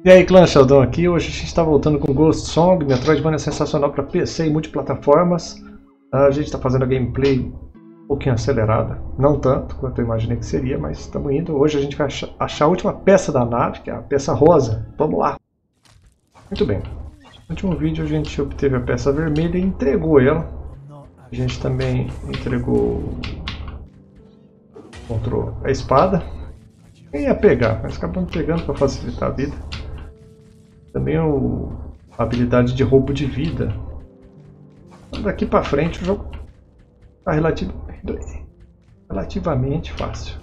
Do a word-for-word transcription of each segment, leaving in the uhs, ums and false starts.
E aí, clã Sheldon aqui. Hoje a gente está voltando com Ghost Song. Metroidvania sensacional para P C e multiplataformas. A gente está fazendo a gameplay um pouquinho acelerada, não tanto quanto eu imaginei que seria, mas estamos indo. Hoje a gente vai achar a última peça da nave, que é a peça rosa. Vamos lá. Muito bem. No último vídeo a gente obteve a peça vermelha e entregou ela. A gente também entregou encontrou a espada. Nem ia pegar, mas acabamos pegando para facilitar a vida. Também o, a habilidade de roubo de vida. Daqui para frente o jogo está relativ, relativamente fácil.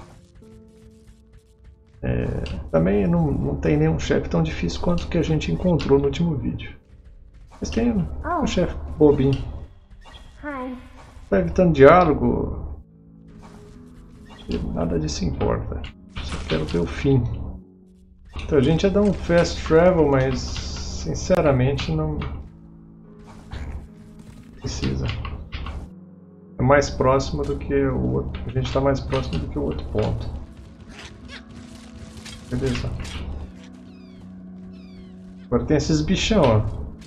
É, também não, não tem nenhum chefe tão difícil quanto o que a gente encontrou no último vídeo. Mas tem um, oh. um chefe bobinho. Hi. Está evitando diálogo. E nada disso importa. Só quero ver o fim. Então a gente ia dar um fast travel, mas sinceramente não precisa. É mais próximo do que o outro. A gente está mais próximo do que o outro ponto. Beleza. Agora tem esses bichão, ó.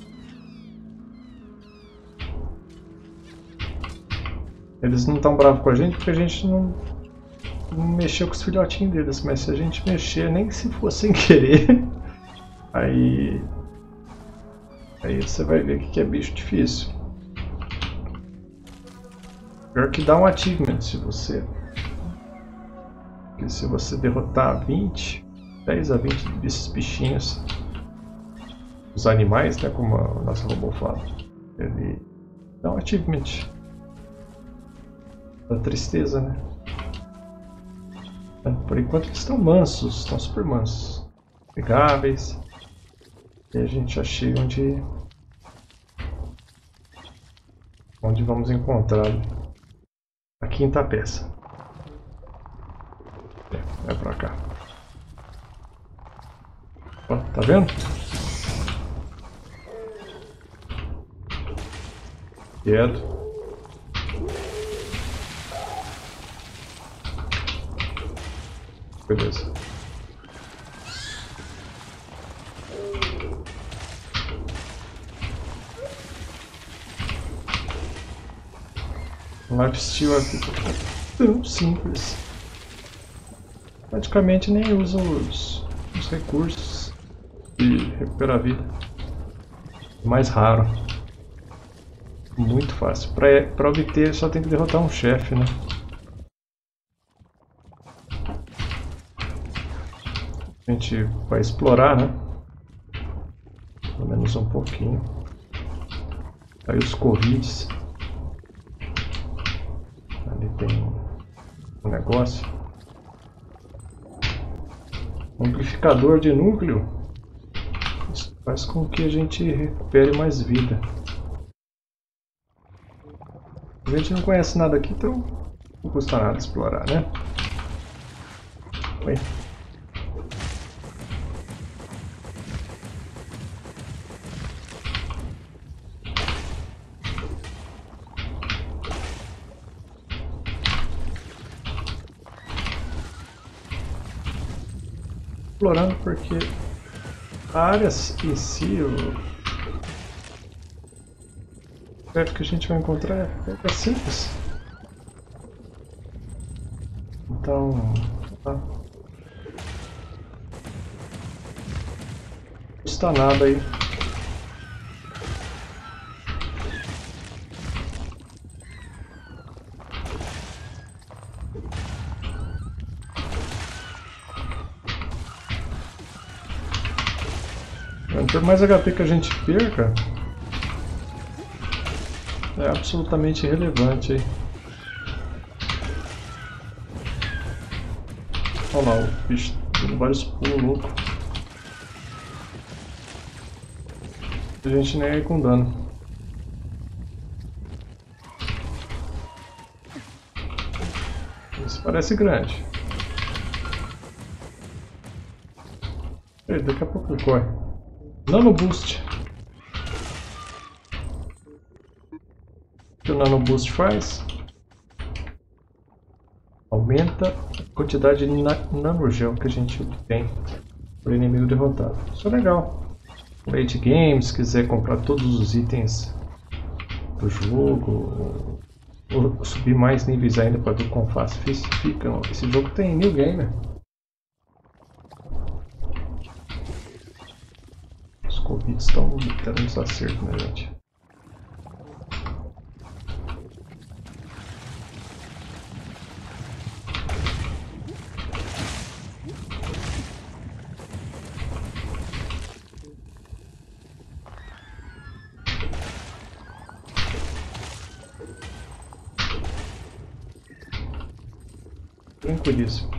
Eles não estão bravos com a gente porque a gente não, não mexeu com os filhotinhos deles, mas se a gente mexer, nem se for sem querer, aí, aí você vai ver que é bicho difícil. Pior que dá um achievement se você, porque se você derrotar vinte, dez a vinte desses bichinhos, os animais, né, como a nossa robô fala, ele dá um achievement. Da tristeza, né? Por enquanto eles estão mansos, estão super mansos, pegáveis. E a gente já chega onde onde vamos encontrar a quinta peça. É, vai pra cá. Ó, tá vendo? Quieto. Beleza. O lifesteal aqui é tão simples. Praticamente nem usa os, os recursos de recuperar a vida. Mais raro. Muito fácil. Para obter só tem que derrotar um chefe, né? A gente vai explorar, né? Pelo menos um pouquinho. Aí os Covids. Ali tem um negócio. Um amplificador de núcleo. Isso faz com que a gente recupere mais vida. A gente não conhece nada aqui, então não custa nada explorar, né? Oi. Explorando porque a área em si, o chefe que a gente vai encontrar é, é simples. Então, tá. Não custa nada aí. Por mais H P que a gente perca, é absolutamente irrelevante aí. Olha lá, o bicho dando vários pulos loucos. A gente nem é com dano. Isso parece grande. E daqui a pouco ele corre. Nano Boost. O que o Nano Boost faz? Aumenta a quantidade de nanogel que a gente tem. Por inimigo derrotado. Isso é legal. Late game, se quiser comprar todos os itens do jogo, ou, ou subir mais níveis ainda para ver quão fácil fica. Esse jogo tem new game. Os convites estão dando uns acertos, né, gente? Tranquilíssimo.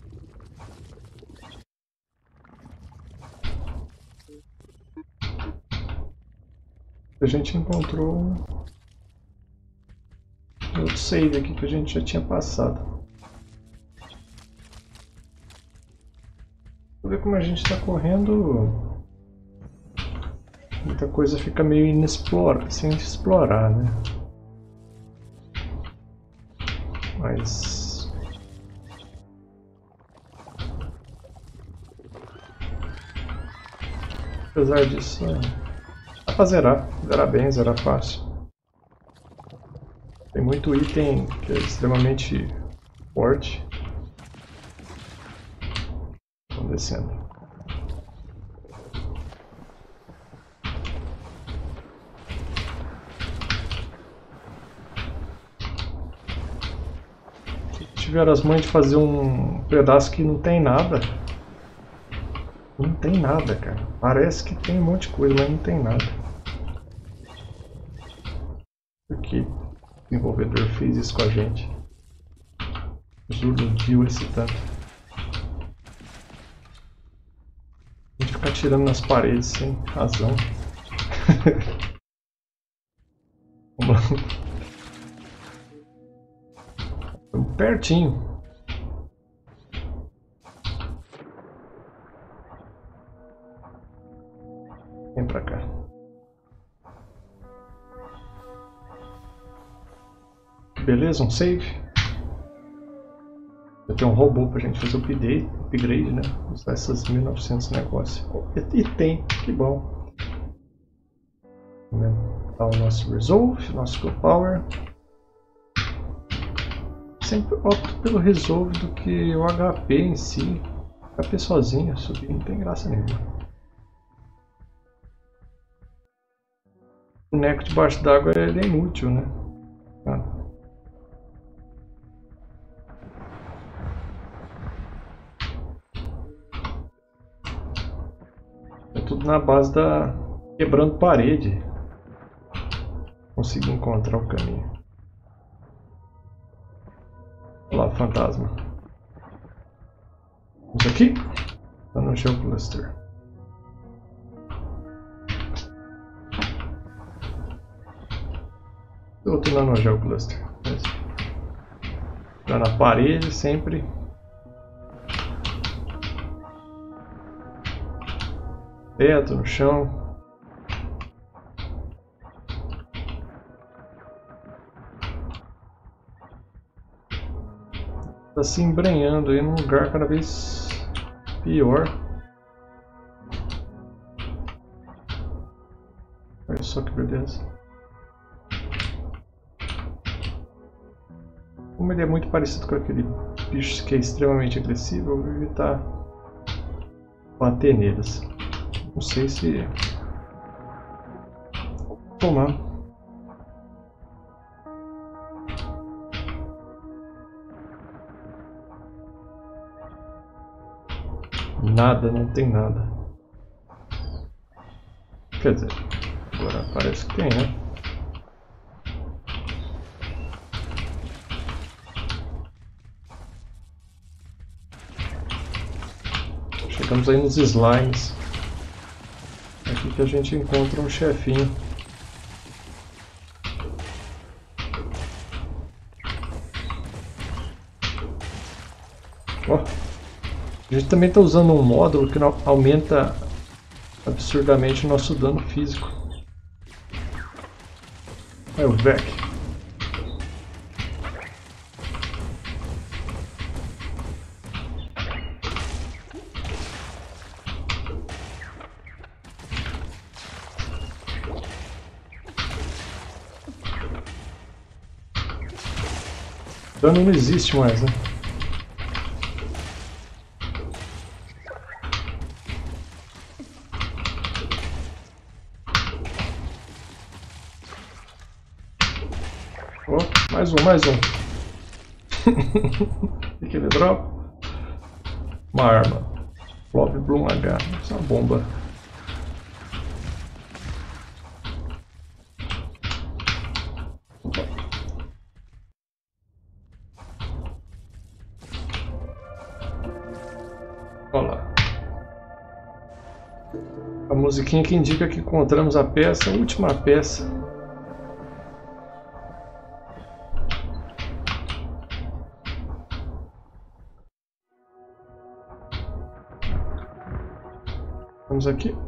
A gente encontrou um outro save aqui que a gente já tinha passado. Vou ver como a gente está correndo. Muita coisa fica meio inexplorada, sem explorar, né? Mas apesar disso, dá pra zerar. Zerar bem, zerar fácil. Tem muito item que é extremamente forte. Vamos descendo. Se tiver as mães de fazer um pedaço que não tem nada. Não tem nada, cara. Parece que tem um monte de coisa, mas não tem nada. Por que o desenvolvedor fez isso com a gente? Iludiu esse tanto. A gente ficar tirando nas paredes sem razão. Vamos lá. Estamos pertinho. Vem pra cá. Beleza, um save. Eu tenho um robô pra gente fazer o upgrade, upgrade, né? Usar essas mil e novecentos negócios. E, e tem, que bom. Tá o nosso Resolve, nosso Skill Power. Sempre opto pelo Resolve do que o H P em si. H P sozinho, subir não tem graça nenhuma. O boneco debaixo d'água ele é inútil, né? Ah. É tudo na base da quebrando parede. Consegui encontrar o caminho. Olha lá, fantasma. Vamos aqui? Tá no Geocluster. Outro lá no Geocluster. Tá na parede sempre. Teto, no chão. Tá se embrenhando aí num lugar cada vez pior. Olha só que beleza. Como ele é muito parecido com aquele bicho que é extremamente agressivo, eu vou evitar bater neles. Não sei se... Vou tomar. Nada, não tem nada. Quer dizer, agora parece que tem, né? Chegamos aí nos slimes. Aqui que a gente encontra um chefinho. Ó, a gente também está usando um módulo que aumenta absurdamente o nosso dano físico. É o V E C. Dano não existe mais, né? Oh, mais um, mais um. O que ele dropa? Uma arma. Blob Bloom H. Isso é uma bomba. Olha lá. A musiquinha que indica que encontramos a peça, a última peça. Vamos aqui.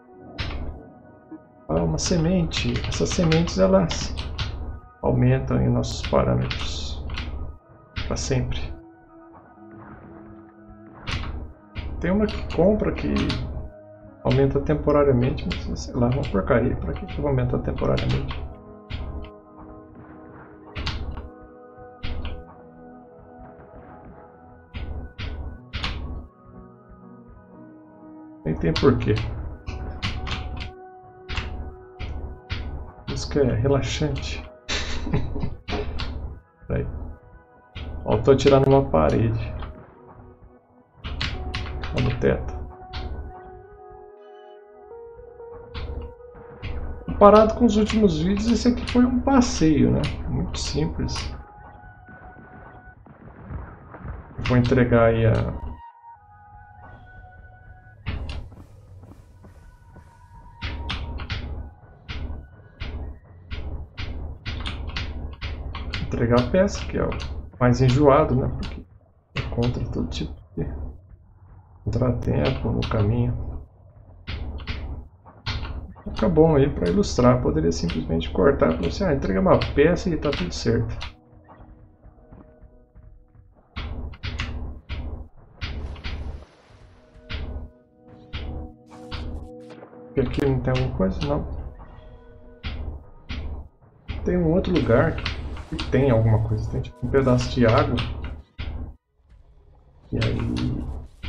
Ah, uma semente. Essas sementes elas aumentam em nossos parâmetros para sempre. Tem uma que compra que aumenta temporariamente, mas sei lá, uma porcaria. Para que que vai aumentar temporariamente? Nem tem porquê. Isso que é relaxante. Peraí. Ó, eu tô atirando numa parede. Ó, no teto. Comparado com os últimos vídeos, esse aqui foi um passeio, né? Muito simples. Eu vou entregar aí a... entregar a peça, que é o mais enjoado, né? Porque encontra todo tipo de contratempo no caminho. Fica bom aí para ilustrar. Poderia simplesmente cortar para você, ah, entrega uma peça e tá tudo certo. E aqui não tem alguma coisa? Não. Tem um outro lugar que E tem alguma coisa, tem tipo um pedaço de água. E aí...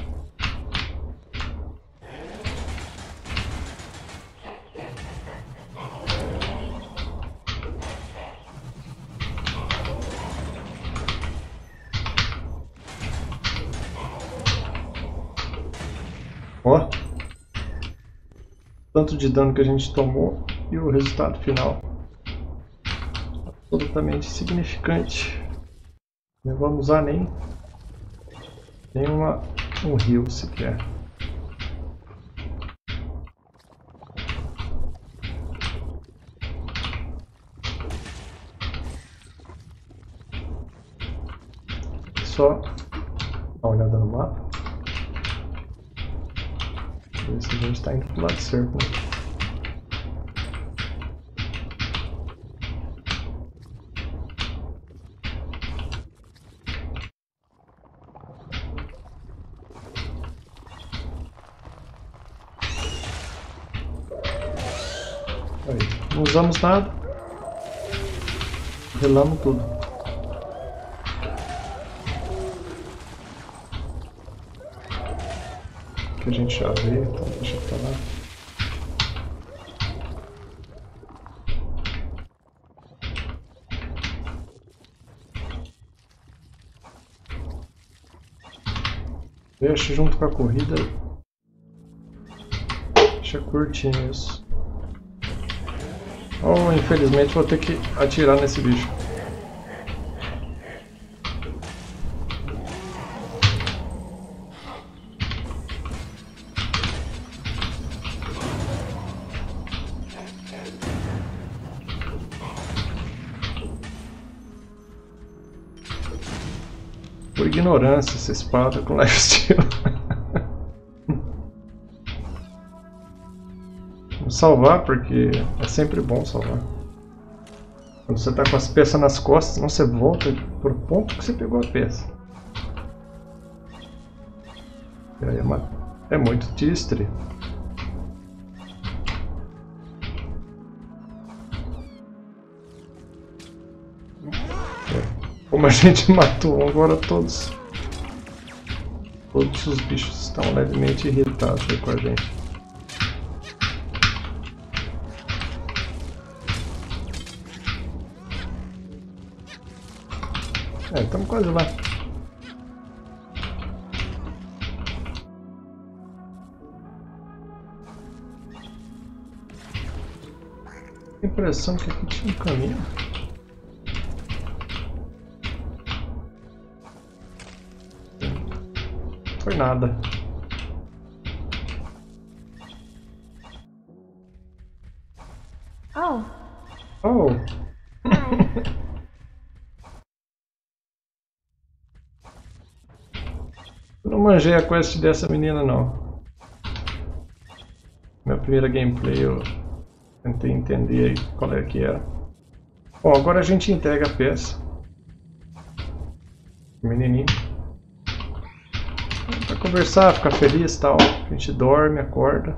Ó! Tanto de dano que a gente tomou e o resultado final. Absolutamente significante. Não vamos usar nem, nem uma, um rio sequer. Só dar uma olhada no mapa. Ver se a gente está indo para o lado certo, né? Aí, não usamos nada, relamos tudo. Que a gente já vê, então deixa pra lá. Deixa junto com a corrida. Deixa curtinho isso. Oh, infelizmente vou ter que atirar nesse bicho. Por ignorância essa espada com lifesteal. Vou salvar porque é sempre bom salvar. Quando você está com as peças nas costas, não você volta pro ponto que você pegou a peça. E aí é, uma... é muito tistre. É. Como a gente matou agora todos. Todos os bichos estão levemente irritados aí com a gente. É, estamos quase lá. Impressão que aqui tinha um caminho. Foi nada. Oh. Oh. Eu não manjei a quest dessa menina não. Minha primeira gameplay eu tentei entender aí qual é que era. Bom, agora a gente entrega a peça. Menininho. Pra conversar, ficar feliz e tal. A gente dorme, acorda.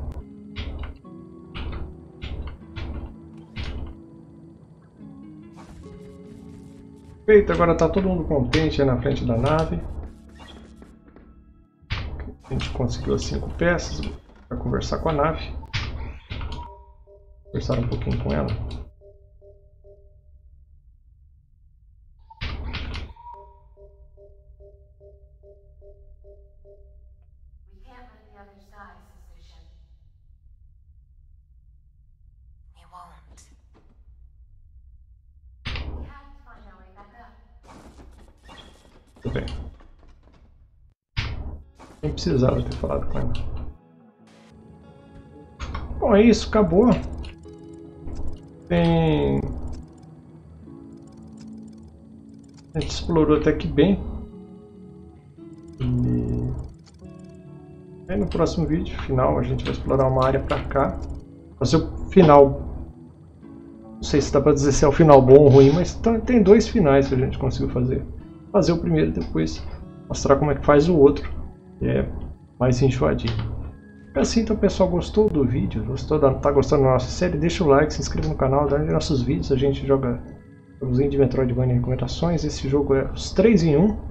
Feito, agora tá todo mundo contente aí na frente da nave. A gente conseguiu as cinco peças para conversar com a nave. Conversar um pouquinho com ela. Tudo bem. Nem precisava ter falado com ela. Bom, é isso, acabou. Tem... A gente explorou até que bem. E... aí no próximo vídeo, final, a gente vai explorar uma área pra cá. Fazer o final. Não sei se dá pra dizer se é o final bom ou ruim, mas tem dois finais que a gente conseguiu fazer. Fazer o primeiro e depois mostrar como é que faz o outro. Que é mais enjoadinho. Assim, então, pessoal, gostou do vídeo? Gostou da, tá gostando da nossa série? Deixa o like, se inscreva no canal, dá nossos vídeos. A gente joga jogos de Metroidvania e recomendações. Esse jogo é os três em um.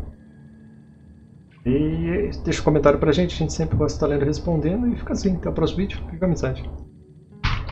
E deixa um comentário pra gente, a gente sempre gosta de estar lendo e respondendo. E fica assim, até o próximo vídeo. Fica a amizade.